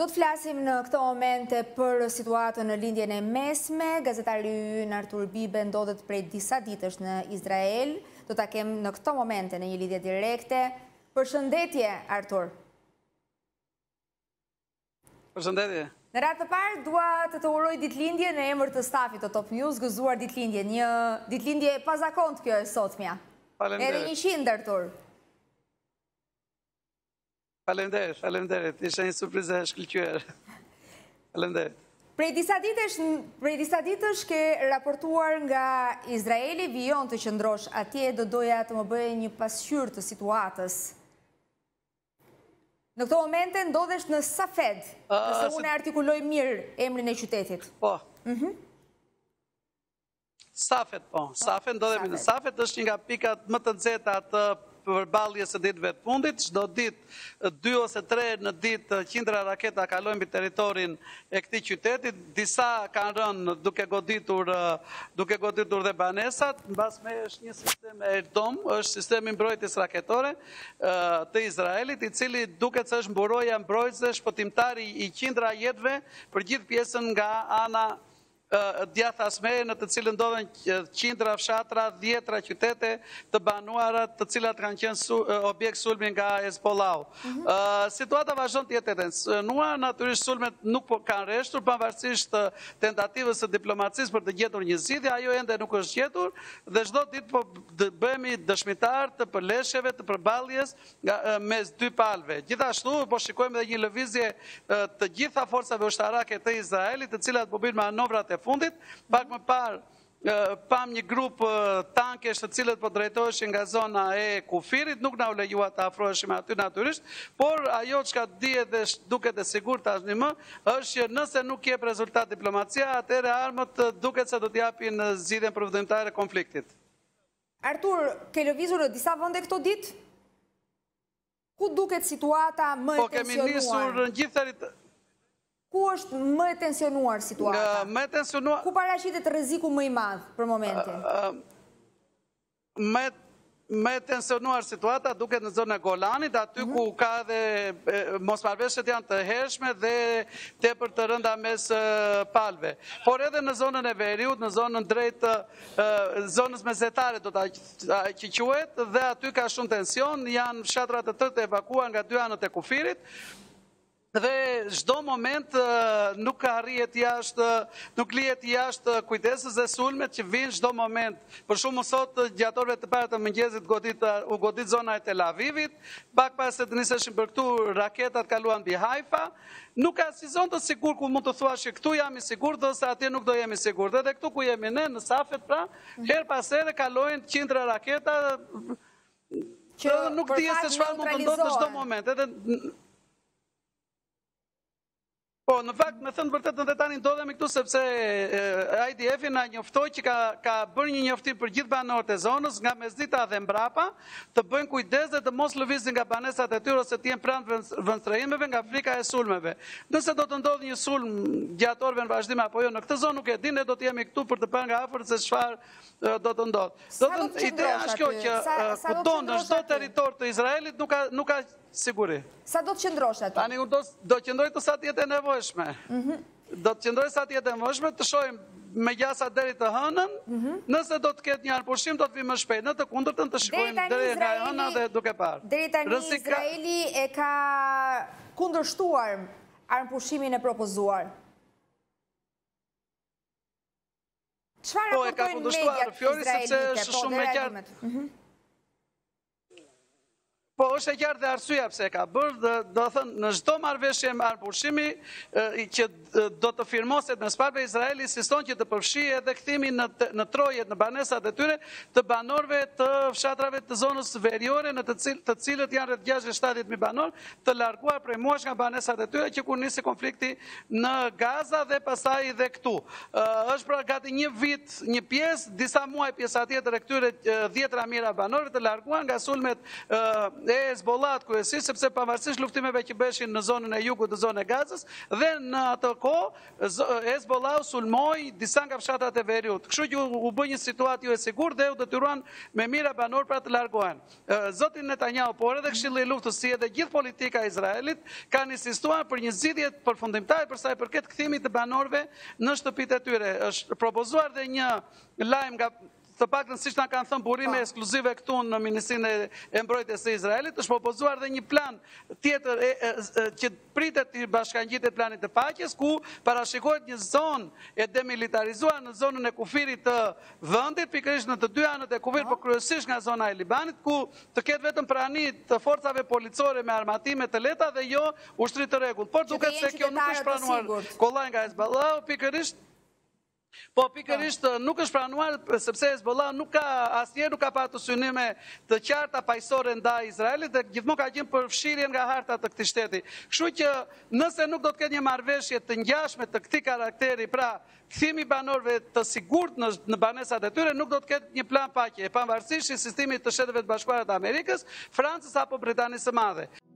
Do të flasim në këto momente për situatën në lindjen e mesme. Gazetari ynë Artur Bibe ndodhet prej disa ditësh në Izrael. Do ta kem në këto momente në një lidhje direkte. Përshëndetje, Artur. Përshëndetje. Në radhë të parë, dua të uroj ditëlindje në emër të stafit të Top News, gëzuar ditëlindje. Një ditëlindje pazakont kjo e sotmja. Faleminderit. Edhe 100, Artur. Faleminderit. Ishte një surprizë e shkëlqyer. Faleminderit. Prej disa ditësh ke raportuar nga Izraeli, vijon të qëndrosh atje, do doja të më bëje një pasqyrë të situatës. Në këto momente ndodhesh në Safed, nëse unë e artikuloj mirë emrin e qytetit. Po. Safed, po. Safed, ndodhemi në Safed, është një nga pikat më të nxehta të përballjes së ditëve të fundit. Çdo ditë 2 ose 3 në ditë qindra raketa kalojnë mbi territorin e këtij qyteti. Disa kanë rënë duke goditur dhe banesat. Mbasme është një sistem Air-Dome, është sistemi mbrojtjes raketore të Izraelit, i cili duket se është mburoja mbrojtëse shpëtimtari i qindra jetëve për gjithë pjesën nga ana djathasme, në të cilën ndodhen qindra fshatra, 10 qytete të banuara, të cilat kanë qenë objekt sulmi nga Hezbollahu. Situata vazhdon të jetë e tensionuar, natyrisht sulmet nuk kanë rreshtur, pavarësisht tentativës së diplomacisë për të gjetur një zgjidhje, ajo ende nuk është gjetur dhe çdo ditë po bëhemi dëshmitar të përleshjeve, të përballjes mes dy palëve. Gjithashtu po shikojmë edhe një lëvizje të gjitha forcave ushtarake të Izraelit, të cilat po bëjnë manovrat e fundit. Pak më parë pam një grup tankesh të cilët po drejtoheshin nga zona e kufirit, nuk na u lejua të afroheshim aty natyrisht, por ajo çka dihet dhe duket e sigurt tashmë më është që nëse nuk jep rezultat diplomacia, atëherë armët duket se do të japin zgjidhjen përfundimtare të konfliktit. Artur, ke lëvizur në disa vende këto ditë? Ku duket situata më e tensionuar? Po kemi nisur në gjithë Ku është më e tensionuar situata? Më e tensionuar... Ku paraqitet rreziku më i madh për momentin? Më e tensionuar situata duket në zonën e Golanit, aty ku ka edhe mosmarrëveshjet janë të hershme dhe tepër të rënda mes palëve. Por edhe në zonën e veriut, në zonën drejt zonës mesetare do ta që quhet, dhe aty ka shumë tension, janë fshatra të tërë të evakuar nga dy anët e kufirit. Dhe çdo moment nuk lihet jashtë kujdesës dhe sulmet që vijnë çdo moment. Për shembull sot gjatë orëve të para të mëngjesit u godit zona e Tel Avivit, pak pas se të niseshin për këtu raketat kaluan mbi Haifa. Nuk ka si zonë të sigurt ku mund të thuash që këtu jam i sigurt ose atje nuk do jemi i sigurt. Edhe këtu ku jemi ne në Safed, pra, her pas here kalojnë qindra raketa që nuk dihet se çfarë mund të ndodhë në çdo moment. Po, në fakt, me thënë vërtet në tani ndodhemi këtu sepse IDF-i na njoftoi që ka bërë një njoftim për gjithë banorët e zonës, nga mesdita dhe mbrapa, të bëjnë kujdes dhe të mos lëvizin nga banesat e tyre ose të jenë pranë vëndstrehimeve nga frika e sulmeve. Nëse do të ndodhë një sulm gjatë orëve në vazhdim apo jo në këtë zonë nuk e di, ne do të jemi këtu për të parë nga afër se çfarë do të ndodhë. Ideja është kjo që kudo në çdo territor të Izraelit nuk ka siguri. Sa do të qëndrosh aty? Tani do të qëndroj të sa të jetë e nevojshme. Do të qëndroj sa të jetë e nevojshme, të shohim me gjasa deri të hënën, nëse do të ketë një arpushim, do të vi më shpejt. Në të kundërtën të shikojmë deri nga hëna dhe duke parë. Deri tani Izraeli e ka kundërshtuar arpushimin e propozuar. Çfarë raportojnë mediat izraelite? Është shumë e qartë. Po, është e qartë dhe arsyeja pse e ka bërë, do thënë, në çdo marrëveshje me arpushimi që do të firmoset mes palëve, Izraeli insiston që të përfshijë edhe kthimin në trojet, në banesat e tyre të banorëve të fshatrave të zonës veriore, në të cilët janë rreth 60-70.000 banor, të larguar prej muash nga banesat e tyre që kur nisi konflikti në Gaza dhe pastaj edhe këtu. Është pra gati një vit, një pjesë, disa muaj pjesa tjetër e këtyre 10 mijëra banorëve të larguar nga sulmet dhe Hezbollat kryesisht, sepse pavarësisht luftimeve që beshin në zonën e jugut dhe zonën e Gazës, dhe në ato kohë Hezbollah sulmoi disa nga fshatrat e veriut. Kështu që u bë një situatë jo e sigurt dhe u detyruan me mira banor pra të largohen. Zoti Netanyahu, por edhe Këshilli i Luftës si edhe gjithë politika e Izraelit kanë insistuar për një zgjidhje përfundimtare për sa i përket kthimit të banorëve në shtëpitë e tyre. Është propozuar dhe një lajm nga të paktën siç na kanë thënë burime ekskluzive këtu në Ministrinë e Mbrojtjes së Izraelit, është propozuar dhe një plan tjetër që pritet të bashkangjitet planit të paqes, ku parashikohet një zonë e demilitarizuar në zonën e kufirit të vendit, pikërisht në të dy anët e kufirit, por kryesisht nga zona e Libanit, ku të ketë vetëm prani të forcave policore me armatime të lehta dhe jo ushtri të rregullt. Por duket se kjo nuk është pranuar kollaj nga Hezbollah, pikërisht nuk është pranuar sepse Hezbollah asnjëherë nuk ka patur synime të qarta paqësore ndaj Izraelit dhe gjithmonë ka qenë për fshirjen nga harta të këtij shteti. Kështu që nëse nuk do të ketë një marrëveshje të ngjashme të këtij karakteri, pra kthimi banorëve të sigurt në banesat e tyre, nuk do të ketë një plan paqe, pavarësisht insistimit të Shtetet Bashkuara të Amerikës, Francës apo Britanisë së Madhe.